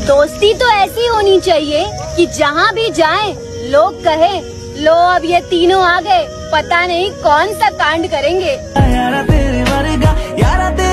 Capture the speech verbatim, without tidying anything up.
दोस्ती तो ऐसी होनी चाहिए कि जहाँ भी जाएं लोग कहें, लो अब ये तीनों आ गए, पता नहीं कौन सा कांड करेंगे। यारा तेरे वर्गा, यारा